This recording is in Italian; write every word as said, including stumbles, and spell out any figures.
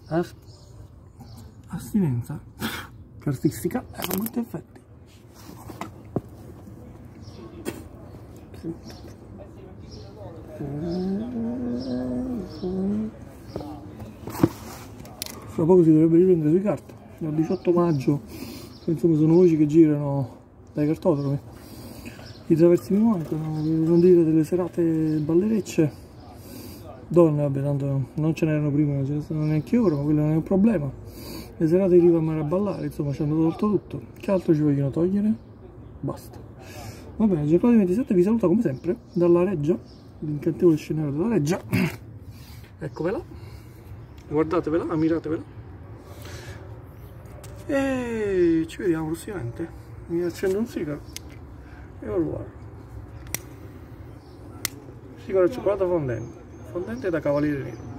Ast astinenza che artistica ha molti effetti. Fra poco si dovrebbe riprendere sui carta, dal diciotto maggio, insomma sono voci che girano dai cartodromi. I traversi mi mancano, non dire delle serate ballerecce. Donne, vabbè, tanto non ce n'erano prima, non ce ne stanno neanche ora, ma quello non è un problema. Le serate di riva a ballare, insomma ci hanno tolto tutto. Che altro ci vogliono togliere? Basta. Va bene, Gianclaudio ventisette vi saluta come sempre dalla Reggia, l'incantevole scenario della Reggia. Eccovela, guardatevela, ammiratevela. E ci vediamo prossimamente. Mi accendo un sigaro e ho il sigaro al cioccolato fondente, fondente da Cavaliere Nero.